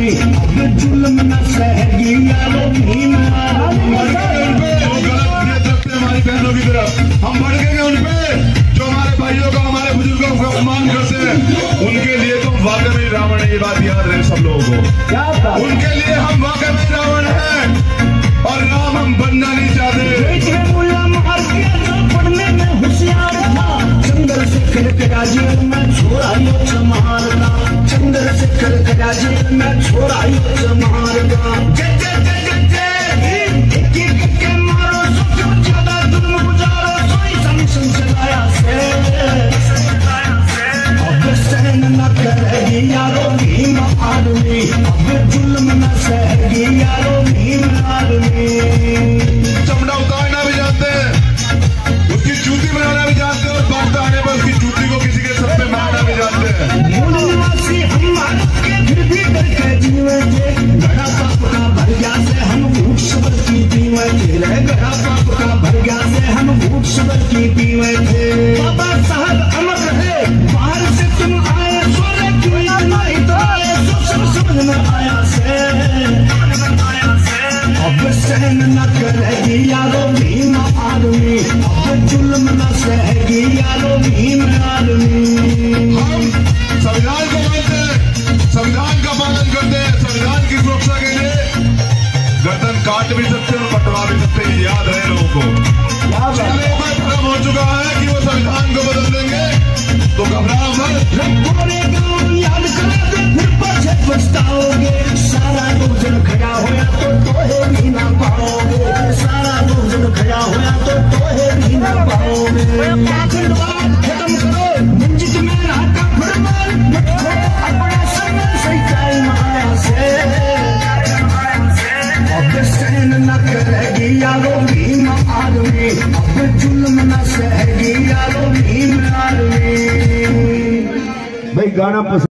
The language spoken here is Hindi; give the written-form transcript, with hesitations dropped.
आदमी, अब जुल्म न सहेगी यारो भीम आदमी। हमारी बहनों की तरफ हम भड़केंगे उन पे जो हमारे भाइयों का, हमारे बुजुर्गों का अपमान करते हैं। उनके लिए तो वाकई में रावण है, ये बात याद रहे सब लोगों को। उनके लिए हम वाकई में रावण हैं और राम हम बनना नहीं चाहते। पढ़ने में होशियार था, चंद्रशेखर का जेल में छोड़ा यो चमार का, चंद्रशेखर का जेल में छोड़ा यो चमार का। जय जय जय जय जय, एक एक के मारो सबसे ज्यादा जुल्म गुजारो, सोई संग चलाया से अब सहन न करेगी यारो भीम आदमी, अब जुल्म न सहेगी यारो भीम आदमी। चमड़ा उतारना भी जानते हैं, उसकी जूती बनाना भी जानते हैं और बात आने पर उसकी जूती को किसी के सर पे मारना भी जानते हैं। मूल निवासी हम भारत के फिर भी करके जीवे थे, गड़ा पाप का भर गया से हम भूख सबर की पीवे थे, गड़ा पाप का भर गया से हम भूख सबर की पीवे थे। बाबा साहब अमर रहे, बाहर से तुम आए, सोने क्यों इतना इतराए, सब समझ में आया से अब सहन न करेगी यारो भीम आदमी, अब जुल्म न सहेगी यारो भीम आदमी। हम संविधान को मानते हैं, संविधान का पालन करते हैं, संविधान की सुरक्षा के लिए गर्दन काट भी सकते हैं और कटवा भी सकते हैं, याद रहे लोगों को। चलने पर भ्रम हो चुका है कि वो संविधान को बदल देंगे, तो घबराओ मत। पूरे गाँव याद करा दे, फिर पछे पछताओगे, सारा भोजन खड़ा होया तो तोहे भी ना पाओगे, सारा भोजन खड़ा होया तो तोहे भी ना पाओगे। पाखंडवाद खत्म करो, मंजिल में राका फरमान रखो, अपना समय सच्चाई माया से अब सहन न करेगी यारो भीम आदमी, अब जुल्म न सहेगी यारो भीम आदमी। भाई गाना